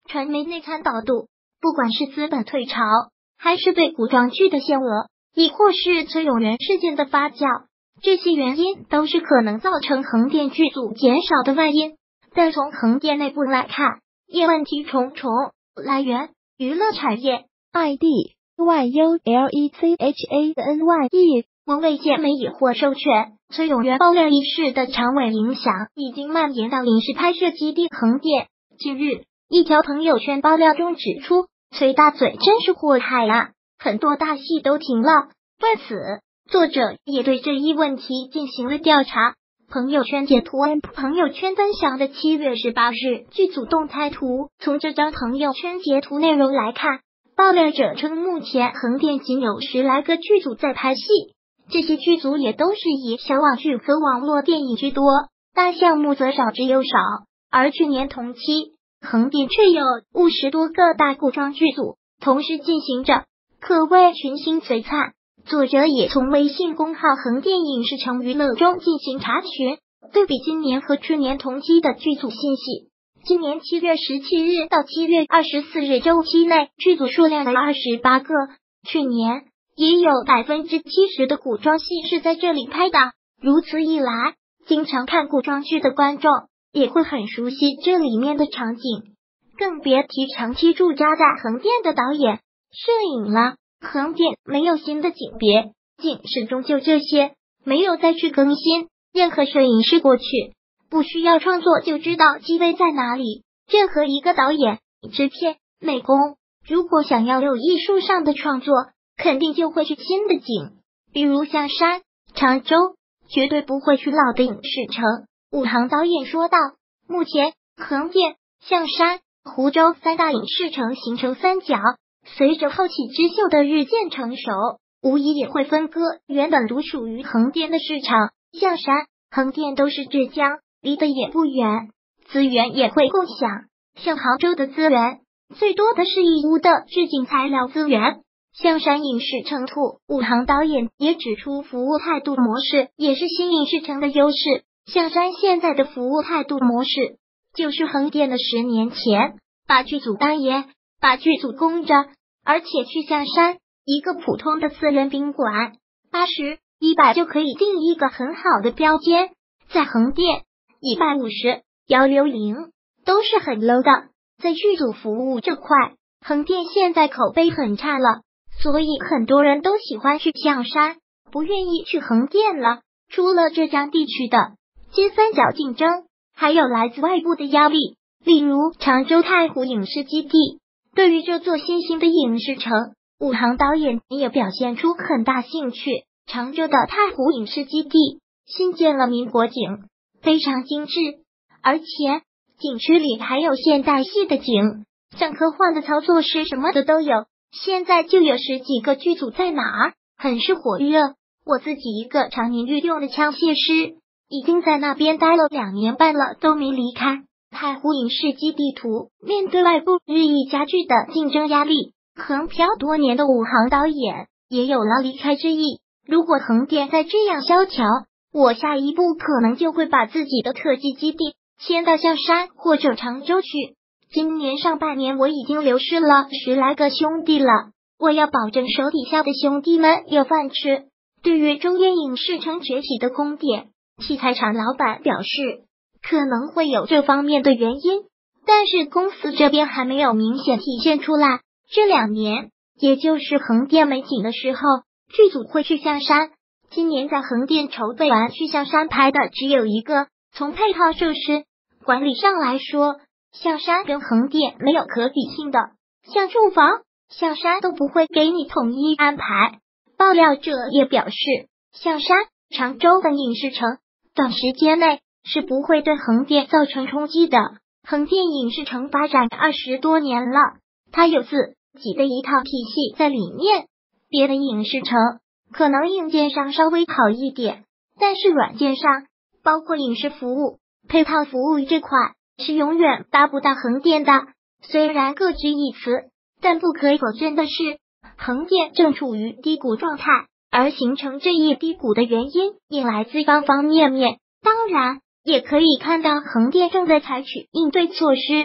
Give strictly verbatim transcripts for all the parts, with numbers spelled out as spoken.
传媒内参导度，不管是资本退潮，还是对古装剧的限额，亦或是崔永元事件的发酵，这些原因都是可能造成横店剧组减少的外因。但从横店内部来看，也问题重重。来源：娱乐产业 ，I D Y U L E C H A N Y E。 文卫健媒已获授权。崔永元爆料一事的长尾影响已经蔓延到影视拍摄基地横店。近日，一条朋友圈爆料中指出，崔大嘴真是祸害啊，很多大戏都停了。为此，作者也对这一问题进行了调查。朋友圈截图，朋友圈分享的七月十八日剧组动态图。从这张朋友圈截图内容来看，爆料者称目前横店仅有十来个剧组在拍戏，这些剧组也都是以小网剧和网络电影居多，大项目则少之又少。而去年同期，横店却有五十多个大古装剧组同时进行着，可谓群星璀璨。作者也从微信公号横店影视城娱乐中进行查询，对比今年和去年同期的剧组信息。今年七月十七日到七月二十四日周期内，剧组数量为二十八个，去年也有百分之七十的古装戏是在这里拍的。如此一来，经常看古装剧的观众也会很熟悉这里面的场景，更别提长期驻扎在横店的导演、摄影了。横店没有新的景别，景始终就这些，没有再去更新。任何摄影师过去，不需要创作就知道机位在哪里。任何一个导演、制片、美工，如果想要有艺术上的创作，肯定就会去新的景，比如象山、常州，绝对不会去老的影视城。武行导演说道，目前横店、象山、湖州三大影视城形成三角，随着后起之秀的日渐成熟，无疑也会分割原本独属于横店的市场。象山、横店都是浙江，离得也不远，资源也会共享。像杭州的资源，最多的是义乌的置景材料资源。象山影视城图，武行导演也指出，服务态度模式也是新影视城的优势。象山现在的服务态度模式，就是横店的十年前，把剧组当爷，把剧组供着。而且去象山，一个普通的私人宾馆，八十、一百就可以订一个很好的标间。在横店，一百五十、幺六零都是很 low 的。在剧组服务这块，横店现在口碑很差了，所以很多人都喜欢去象山，不愿意去横店了。除了浙江地区的金三角竞争，还有来自外部的压力，例如常州太湖影视基地。对于这座新兴的影视城，武行导演也表现出很大兴趣。常州的太湖影视基地新建了民国景，非常精致，而且景区里还有现代戏的景，像科幻的操作师什么的都有。现在就有十几个剧组在哪儿，很是火热。我自己一个常年御用的枪械师，已经在那边待了两年半了，都没离开。太湖影视基地图面对外部日益加剧的竞争压力，横漂多年的武行导演也有了离开之意。如果横店再这样萧条，我下一步可能就会把自己的特技基地迁到象山或者常州去。今年上半年我已经流失了十来个兄弟了，我要保证手底下的兄弟们有饭吃。对于中原影视城崛起的空点，器材厂老板表示，可能会有这方面的原因，但是公司这边还没有明显体现出来。这两年，也就是横店没景的时候，剧组会去象山。今年在横店筹备完去象山拍的只有一个。从配套设施管理上来说，象山跟横店没有可比性的，像住房，象山都不会给你统一安排。爆料者也表示，象山、常州等影视城短时间内是不会对横店造成冲击的。横店影视城发展二十多年了，它有自己的一套体系在里面。别的影视城可能硬件上稍微好一点，但是软件上，包括影视服务、配套服务这块是永远达不到横店的。虽然各执一词，但不可否认的是，横店正处于低谷状态，而形成这一低谷的原因也来自方方面面。当然，也可以看到横店正在采取应对措施。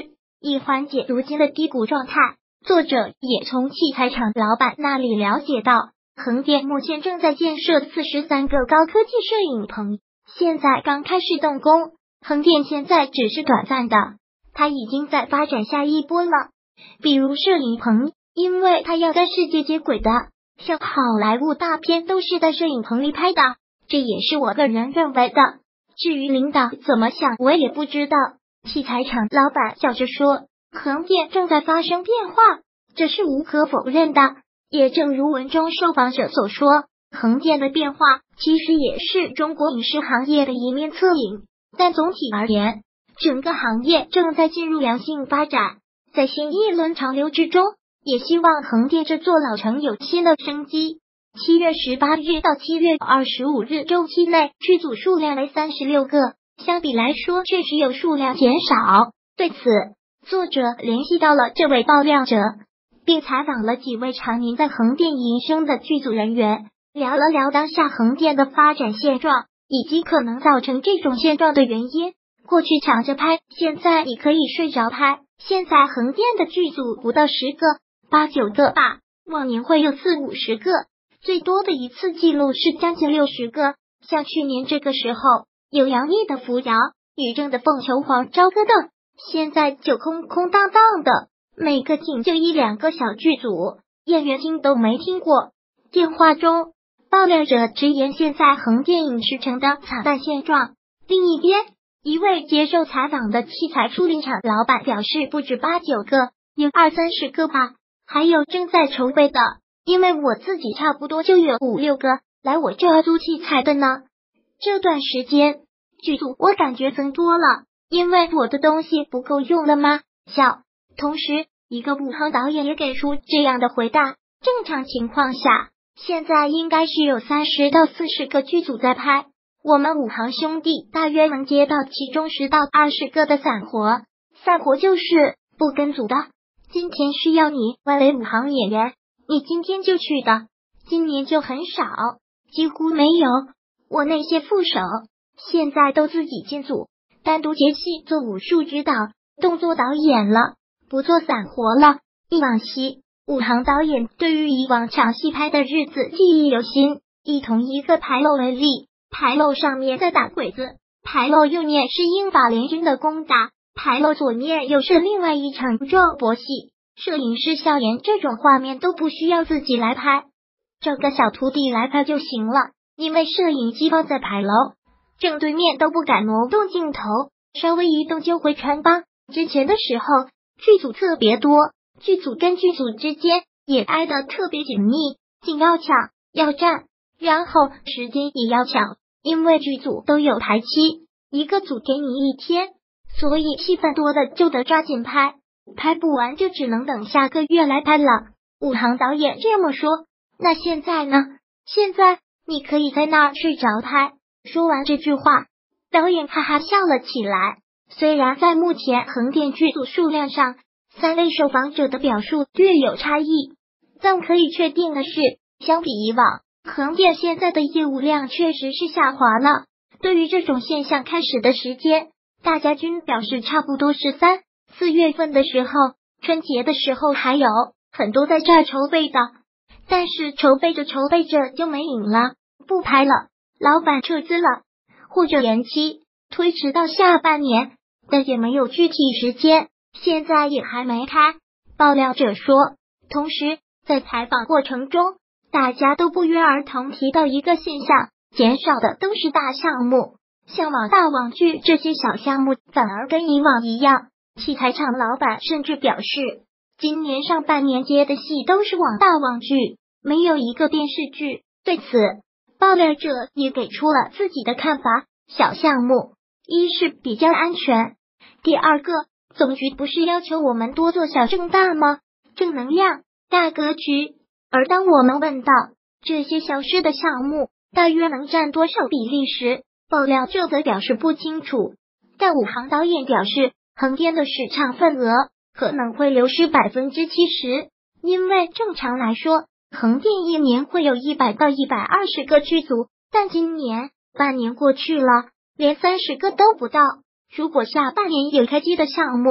以缓解如今的低谷状态。作者也从器材厂老板那里了解到，横店目前正在建设四十三个高科技摄影棚，现在刚开始动工。横店现在只是短暂的，它已经在发展下一波了。比如摄影棚，因为它要跟世界接轨的，像好莱坞大片都是在摄影棚里拍的，这也是我个人认为的。至于领导怎么想，我也不知道。器材厂老板笑着说，横店正在发生变化，这是无可否认的。也正如文中受访者所说，横店的变化其实也是中国影视行业的一面侧影。但总体而言，整个行业正在进入良性发展。在新一轮潮流之中，也希望横店这座老城有新的生机。七月十八日到七月二十五日周期内，剧组数量为三十六个，相比来说确实有数量减少。对此，作者联系到了这位爆料者，并采访了几位常年在横店营生的剧组人员，聊了聊当下横店的发展现状，以及可能造成这种现状的原因。过去抢着拍，现在你可以睡着拍。现在横店的剧组不到十个，八九个吧，往年会有四五十个，最多的一次记录是将近六十个。像去年这个时候，有杨幂的扶摇、于正的凤求凰、朝歌等，现在就空空荡荡的，每个景就一两个小剧组，演员听都没听过。电话中，爆料者直言现在横店影视城的惨淡现状。另一边，一位接受采访的器材处理厂老板表示，不止八九个，有二三十个吧，还有正在筹备的，因为我自己差不多就有五六个来我这儿租器材的呢。这段时间剧组我感觉增多了，因为我的东西不够用了吗？笑。同时，一个武行导演也给出这样的回答，正常情况下，现在应该是有三十到四十个剧组在拍。我们武行兄弟大约能接到其中十到二十个的散活，散活就是不跟组的。今天需要你为武行演员，你今天就去的，今年就很少，几乎没有。我那些副手现在都自己进组，单独接戏做武术指导、动作导演了，不做散活了。忆往昔，武行导演对于以往抢戏拍的日子记忆犹新。以同一个牌楼为例，牌楼上面在打鬼子，牌楼右面是英法联军的攻打，牌楼左面又是另外一场肉搏戏。摄影师笑言，这种画面都不需要自己来拍，找个小徒弟来拍就行了，因为摄影机放在牌楼正对面都不敢挪动镜头，稍微移动就会穿帮。之前的时候剧组特别多，剧组跟剧组之间也挨得特别紧密，紧要抢要站，然后时间也要抢，因为剧组都有排期，一个组给你一天，所以戏份多的就得抓紧拍，拍不完就只能等下个月来拍了。武行导演这么说。那现在呢？现在你可以在那儿睡着拍。说完这句话，导演哈哈笑了起来。虽然在目前横店剧组数量上，三位受访者的表述略有差异，但可以确定的是，相比以往，横店现在的业务量确实是下滑了。对于这种现象开始的时间，大家均表示差不多是三四月份的时候，春节的时候还有很多在这儿筹备的，但是筹备着筹备着就没影了，不拍了，老板撤资了，或者延期推迟到下半年，但也没有具体时间，现在也还没开。爆料者说，同时在采访过程中，大家都不约而同提到一个现象，减少的都是大项目，像网大网剧这些小项目反而跟以往一样。器材厂老板甚至表示，今年上半年接的戏都是网大网剧，没有一个电视剧。对此，爆料者也给出了自己的看法。小项目一是比较安全，第二个，总局不是要求我们多做小正大吗？正能量大格局。而当我们问到这些消失的项目大约能占多少比例时，爆料者则表示不清楚。但武行导演表示，横店的市场份额可能会流失百分之七十，因为正常来说，横店一年会有一百到一百二十个剧组，但今年半年过去了，连三十个都不到。如果下半年有开机的项目，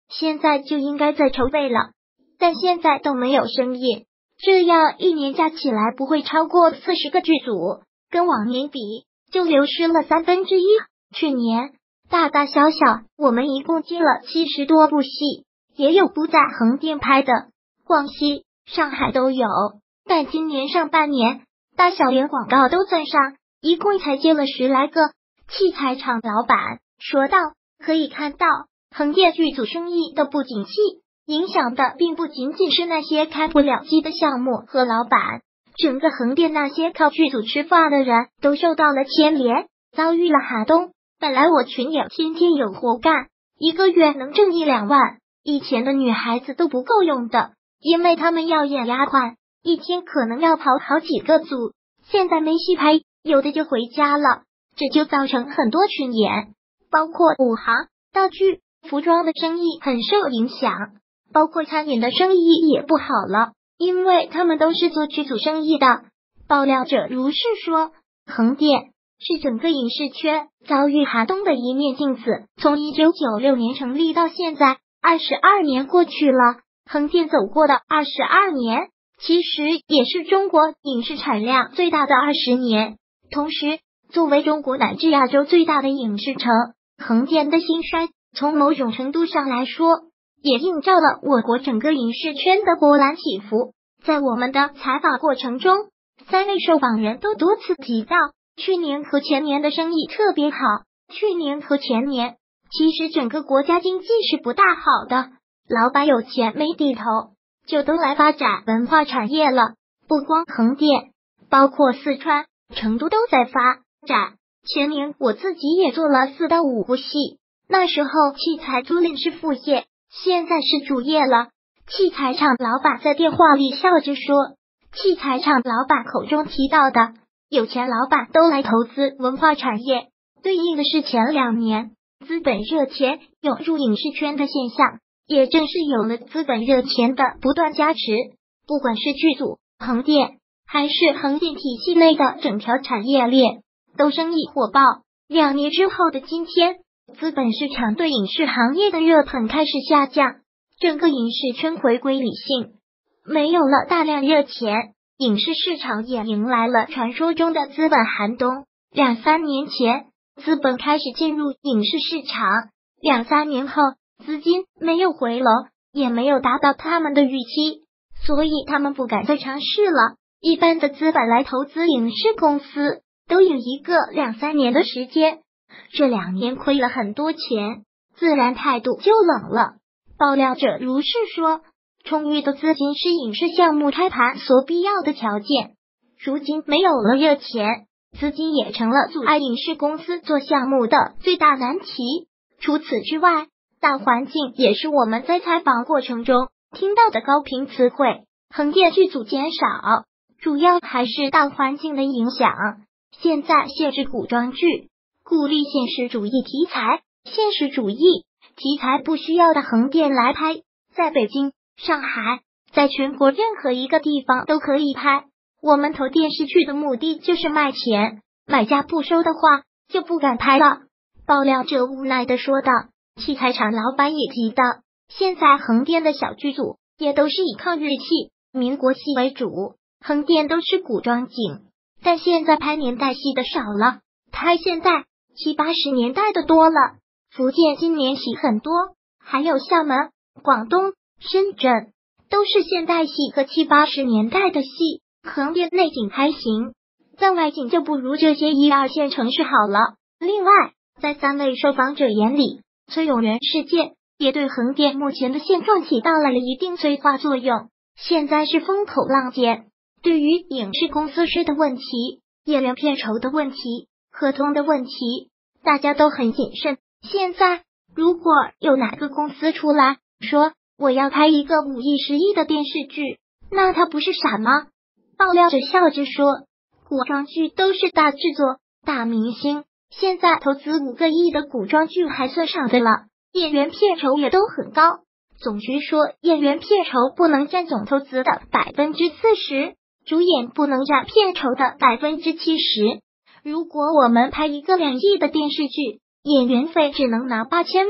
现在就应该在筹备了，但现在都没有生意，这样一年加起来不会超过四十个剧组，跟往年比就流失了三分之一。去年大大小小我们一共接了七十多部戏，也有不在横店拍的，广西、上海都有，但今年上半年大小连广告都算上，一共才接了十来个。器材厂老板说道，可以看到横店剧组生意的不景气，影响的并不仅仅是那些开不了机的项目和老板，整个横店那些靠剧组吃饭的人都受到了牵连，遭遇了寒冬。本来我群演天天有活干，一个月能挣一两万，以前的女孩子都不够用的，因为他们要演丫鬟，一天可能要跑好几个组，现在没戏拍，有的就回家了，这就造成很多群演，包括舞行、道具、服装的生意很受影响，包括餐饮的生意也不好了，因为他们都是做剧组生意的。爆料者如是说，横店是整个影视圈遭遇寒冬的一面镜子，从一九九六年成立到现在，二十二年过去了，横店走过的二十二年，其实也是中国影视产量最大的二十年。同时，作为中国乃至亚洲最大的影视城，横店的兴衰，从某种程度上来说，也映照了我国整个影视圈的波澜起伏。在我们的采访过程中，三位受访人都多次提到，去年和前年的生意特别好。去年和前年，其实整个国家经济是不大好的，老板有钱没地头，就都来发展文化产业了。不光横店，包括四川、成都都在发展。前年我自己也做了四到五部戏，那时候器材租赁是副业，现在是主业了。器材厂老板在电话里笑着说，器材厂老板口中提到的有钱老板都来投资文化产业，对应的是前两年资本热钱涌入影视圈的现象。也正是有了资本热钱的不断加持，不管是剧组、横店，还是横店体系内的整条产业链，都生意火爆。两年之后的今天，资本市场对影视行业的热捧开始下降，整个影视圈回归理性，没有了大量热钱，影视市场也迎来了传说中的资本寒冬。两三年前，资本开始进入影视市场，两三年后，资金没有回笼，也没有达到他们的预期，所以他们不敢再尝试了。一般的资本来投资影视公司，都有一个两三年的时间，这两年亏了很多钱，自然态度就冷了。爆料者如是说，充裕的资金是影视项目开盘所必要的条件，如今没有了热钱，资金也成了阻碍影视公司做项目的最大难题。除此之外，大环境也是我们在采访过程中听到的高频词汇。横店剧组减少，主要还是大环境的影响。现在限制古装剧，鼓励现实主义题材，现实主义题材不需要的横店来拍，在北京、上海，在全国任何一个地方都可以拍。我们投电视剧的目的就是卖钱，买家不收的话就不敢拍了。爆料者无奈地说道。器材厂老板也提到，现在横店的小剧组也都是以抗日戏、民国戏为主，横店都是古装景，但现在拍年代戏的少了，拍现代七八十年代的多了。福建今年戏很多，还有厦门、广东、深圳都是现代戏和七八十年代的戏。横店内景还行，在外景就不如这些一二线城市好了。另外，在三位受访者眼里，崔永元事件也对横店目前的现状起到了一定催化作用。现在是风口浪尖，对于影视公司税的问题、演员片酬的问题、合同的问题，大家都很谨慎。现在如果有哪个公司出来说我要拍一个五亿十亿的电视剧，那他不是傻吗？爆料者笑着说，古装剧都是大制作、大明星，现在投资五个亿的古装剧还算少的了，演员片酬也都很高。总局说，演员片酬不能占总投资的百分之四十，主演不能占片酬的百分之七十。如果我们拍一个两亿的电视剧，演员费只能拿八千万，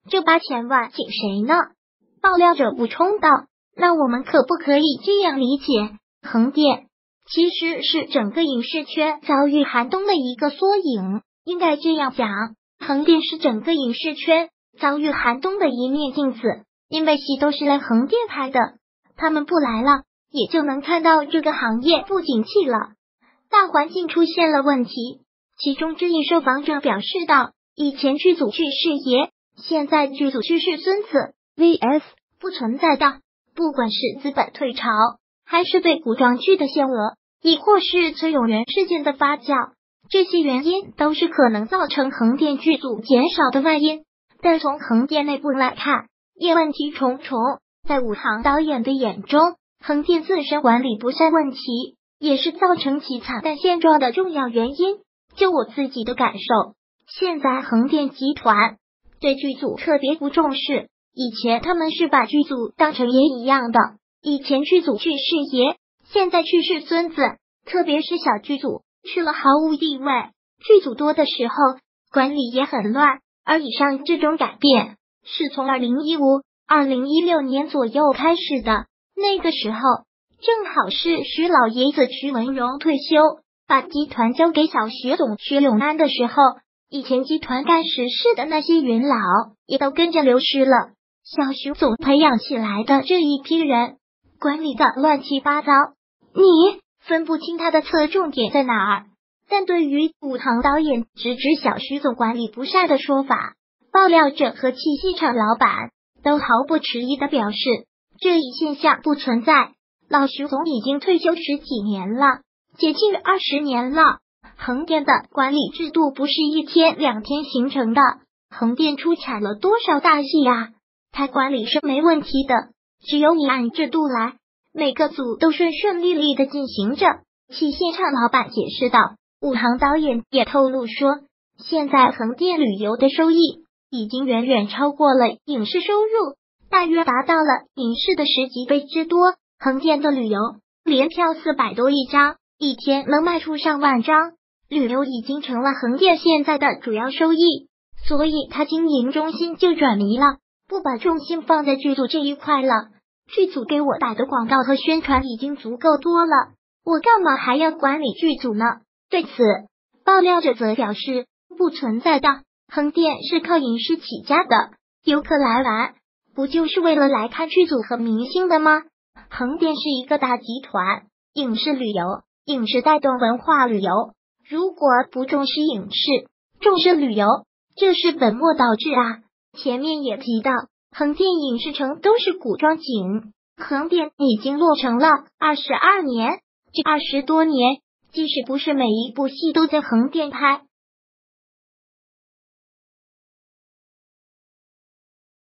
这八千万给谁呢？爆料者补充道，那我们可不可以这样理解，横店其实是整个影视圈遭遇寒冬的一个缩影？应该这样讲，横店是整个影视圈遭遇寒冬的一面镜子，因为戏都是来横店拍的，他们不来了，也就能看到这个行业不景气了，大环境出现了问题。其中之一受访者表示道，以前剧组去视爷，现在剧组去世孙子 vs 不存在的，不管是资本退潮，还是对古装剧的限额，亦或是崔永元事件的发酵，这些原因都是可能造成横店剧组减少的外因。但从横店内部来看，也问题重重。在武行导演的眼中，横店自身管理不善问题也是造成其惨淡现状的重要原因。就我自己的感受，现在横店集团对剧组特别不重视，以前他们是把剧组当成爷一样的，以前剧组去世爷，现在去世孙子，特别是小剧组去了毫无地位，剧组多的时候管理也很乱。而以上这种改变是从二零一五、二零一六年左右开始的，那个时候正好是徐老爷子徐文荣退休，把集团交给小徐总徐永安的时候，以前集团干实事的那些元老也都跟着流失了，小徐总培养起来的这一批人管理的乱七八糟，你分不清他的侧重点在哪儿。但对于武行导演直指小徐总管理不善的说法，爆料者和气戏场老板都毫不迟疑地表示，这一现象不存在。老徐总已经退休十几年了，接近二十年了。横店的管理制度不是一天两天形成的，横店出产了多少大戏啊？他管理是没问题的，只有你按制度来，每个组都顺顺利利的进行着。气戏场老板解释道。武行导演也透露说，现在横店旅游的收益已经远远超过了影视收入，大约达到了影视的十几倍之多。横店的旅游联票四百多一张，一天能卖出上万张，旅游已经成了横店现在的主要收益，所以他经营中心就转移了，不把重心放在剧组这一块了。剧组给我打的广告和宣传已经足够多了，我干嘛还要管理剧组呢？对此，爆料者则表示不存在的，横店是靠影视起家的，游客来玩不就是为了来看剧组和明星的吗？横店是一个大集团，影视旅游，影视带动文化旅游，如果不重视影视，重视旅游，这是本末倒置啊。前面也提到，横店影视城都是古装景，横店已经落成了二十二年，这二十多年即使不是每一部戏都在横店拍，